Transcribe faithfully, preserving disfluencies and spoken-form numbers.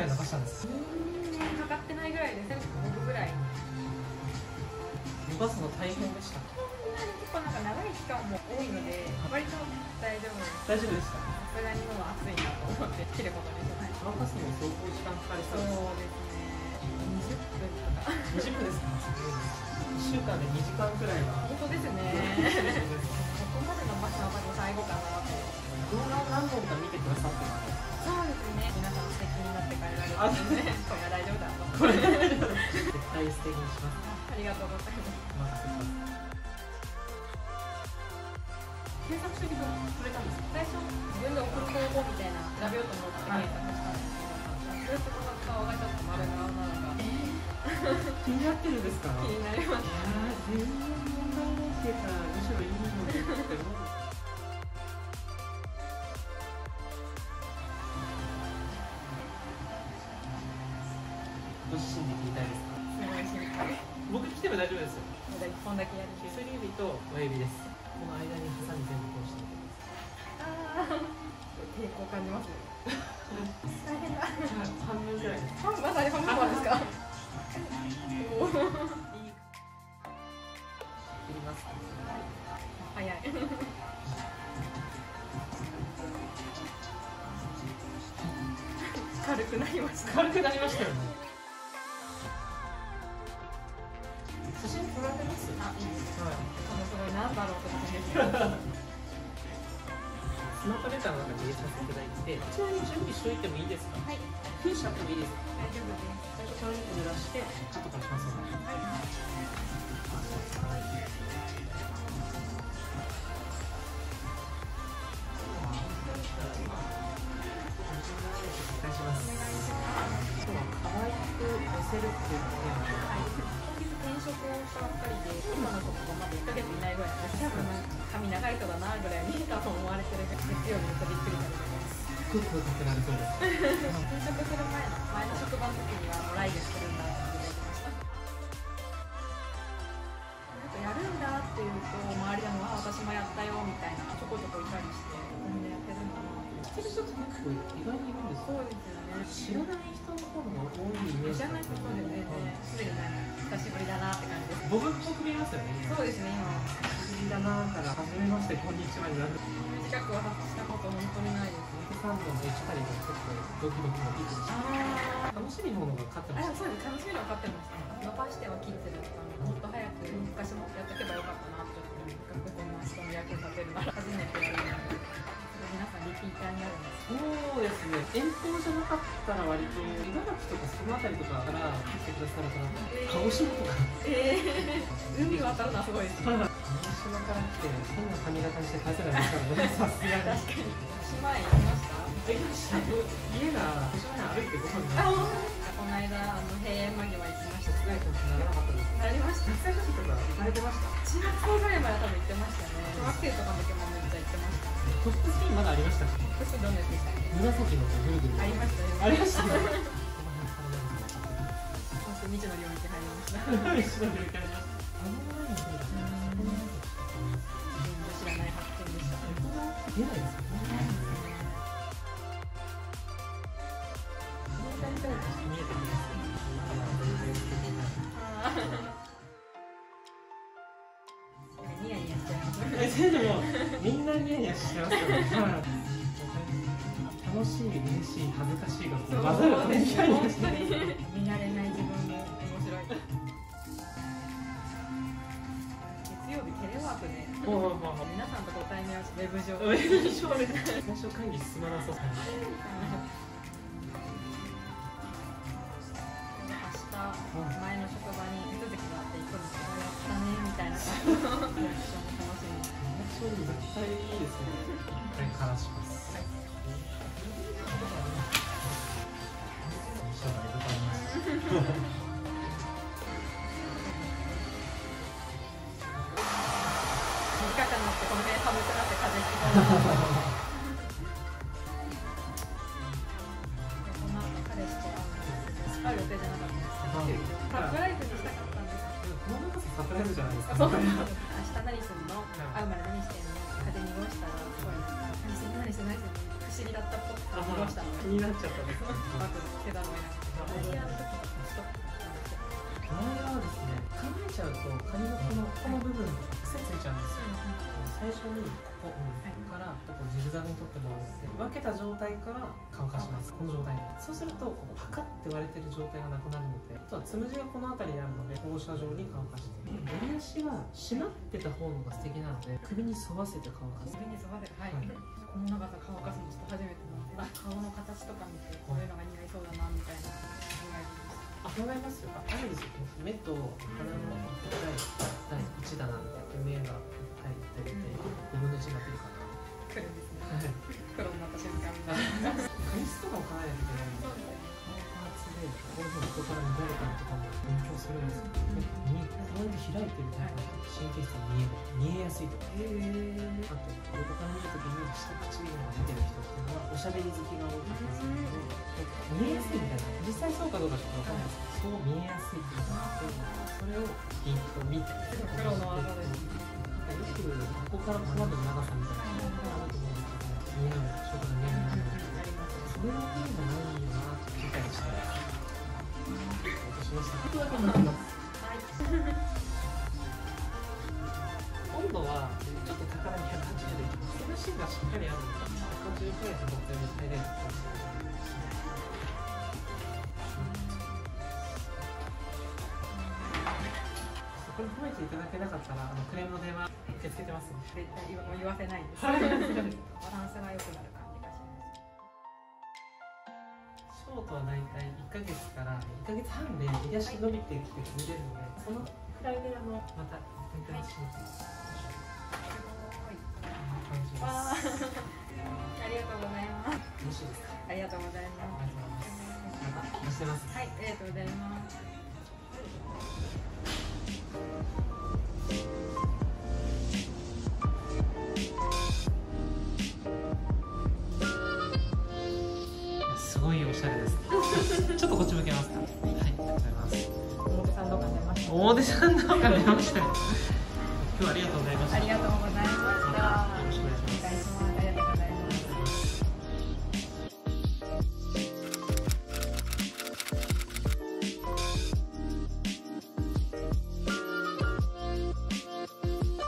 らい伸ばしたんです。 にねんかかってないぐらいです。ごぐらい伸ばすの大変でした。 結構なんか長い期間も多いので割と大丈夫です。 大丈夫でした。 さすがにもう暑いなと思って切ることにしました。 乾かすのも相当時間かかりそうです。 そうですね。にじゅっぷんとか。 にじゅっぷんですか。いっしゅうかんでにじかんくらいは。 本当ですね。ここまでの場所は多分最後かなと。 動画を何本か見てくださってます。 そうですね。皆さん素敵になって帰られるので、これは大丈夫だと。 これ絶対素敵にします。 ありがとうございます。 任せます。検索してくれたんですか。 最初自分で送る方法みたいな調べようと思って検索したんですけど、ずっとこの顔がちょっと丸顔なのが気になってるんですか。 気になります。 全然問題ないっていうか、むしろいいのでって思う。ご自身で聞きたいですか。 すごい心配。 僕来ても大丈夫ですよ。 まだ一本だけやるし。 薬指と親指です。この間にハサミ全部通してみてください。 ああ、抵抗感じますね。大変だ。 半分ぐらい。 半分まだ半分までですか。おお。いい。 切ります。 早い。軽くなりました。 軽くなりましたよね。写真撮られます。 あ、いいです。 はい。 このすごいなんだろうって思ってスマートレターの中に入れさせていただいて、こちらに準備しておいてもいいですか。 はい。 フィッシュアップでいいですか。 大丈夫です。 最初から肉濡らしてカットからしますので。 はい。 お願いします。今日は可愛く寄せるっていうテーマで、 転職をしたばっかりで、今のところまだいっかげついないぐらいです。多分髪長い人だなぐらいに多分思われてる月曜日めっちゃびっくりされてます。 すっごい声かけられそうです。 転職する前の前の職場の時にはもう来月するんだって言ってました。なんかやるんだっていうと周りでもあ私もやったよみたいなちょこちょこいたりしてみんなやってるんだな。 知ってる人って結構意外にいるんです。 そうですよね。 知らない人の方が多いイメージ。 知らないことで全然すでに久しぶりだなって感じです。 僕も見えますよね。 そうですね。今不思議だなから初めましてこんにちはになる。 短くはしたこと本当にないですね。 さんぼんのいちたりが結構ドキドキのピークでした。 ああ。 楽しみの方が勝ってました。 あ、そうです。楽しみの分かってました。伸ばしては切ってだったので、もっと早く昔もやっとけばよかったなと思って、ここの人の役に立てるなら初めてやるので、皆さんリピーターになるんです。 そうですね。遠方じゃなかったら割と茨城とかその辺りとかから来てくださるかな。鹿児島とか。 ええー、海渡るのはすごいですね。 鹿児島から来て変な髪型にして帰せないですからね。さすがに。確かに。 島へ行きました？ 行きました。家が島に歩いてご飯に。 あ、この間あの閉園間際行きました。 すごい気持ちにならなかったです。 なりました。 夏休みとか行かれてました。 中学校ぐらいまで多分行ってましたね。小学生とかの時もめっちゃ行ってました。 トップスリーまだありました。 私どんなやつでしたっけ？ 紫のぐるぐる。 ありましたよ。 ありました。 未知の領域入りました。 未知の領域入りました。あの前にそうだ。 知らない発見でした。 出ないですよね。見えてきます。 ニヤニヤしちゃいます。 え、でもみんなニヤニヤしてますよね。楽しい、嬉しい、恥ずかしいがこう混ざるとニヤニヤしてます。 見られない自分も面白い。月曜日テレワークで、皆さんとご対面はウェブ上。 ウェブ上で最初会議進まなそう。 前の職場に手続きがあって行くんですけど、やったねみたいな感じのリアクションも楽しみに。 リアクション絶対いいですね。これからします。はい。 短くなってこの辺寒くなって風邪ひきそう。この後彼氏と会う予定じゃなかったんですけど、サプライズにしたかったんです。 この長さサプライズじゃないですか。 そう明日何するの、会うまで何してんの、風濁したらすごい何してんの何してんの何してんの不思議だったっぽくて濁したの気になっちゃったんですよ。 まず手だのえなくてマリアの時とかストップこの間はですね、考えちゃうとカニのこのこの部分に癖ついちゃうんですよ。最初にここからここジグザグに取ってもらって分けた状態から乾かします。この状態に。そうするとここパカッて割れてる状態がなくなるので、あとはつむじがこの辺りにあるので放射状に乾かして。襟足は締まってた方のが素敵なので首に沿わせて乾かす。 首に沿わせて、はい、この長さ乾かすのちょっと初めてなので、顔の形とか見てこういうのが似合いそうだなみたいな考えてます。 あ、考えますよ。あるんですよ。目と鼻の第一だなみたいな。目が入っててごぶんのいちになってるかな。 来るんですね。プロになった瞬間みたいな。 髪質とかも考えないといけないので、このパーツでこういうふうに人から見られたりとかも勉強するんですよ。見こうやって開いてるタイプの神経質に見える見えやすいとか。あと横から見るときに下唇が出てる人っていうのはおしゃべり好きが多いんですけど、見えやすいみたいな。実際そうかどうかちょっとわかんないですけど、そう見えやすいっていうのがあって、それをピンと見て。 プロの技です。 よくここからここまでの長さみたいなのがあると思うんですけど、見えない、ちょっと見えない。それは意味がないよなって理解して、私はそこだけになります。温度はちょっと高めにひゃくはちじゅうでいきます。その芯がしっかりあるので、ひゃくはちじゅうくらいでも全然入れると思います。これ褒めていただけなかったら、あのクレームの電話受け付けてますね。 絶対言わせないです。バランスが良くなる感じがします。 ショートはだいたいいっかげつからいっかげつはんで右足伸びてきてくれるので、そのくらいであのまたメンテナンスします。こんな感じです。 ありがとうございます。 よろしいですか。 ありがとうございます。 ありがとうございます。またしてます。 はい、ありがとうございます。 すごいおしゃれです。ちょっとこっち向けますか。はい、ありがとうございます。 表参道感出ました。 表参道感出ましたよ。今日はありがとうございました。 ありがとうございました。 よろしくお願いします。 お願いします。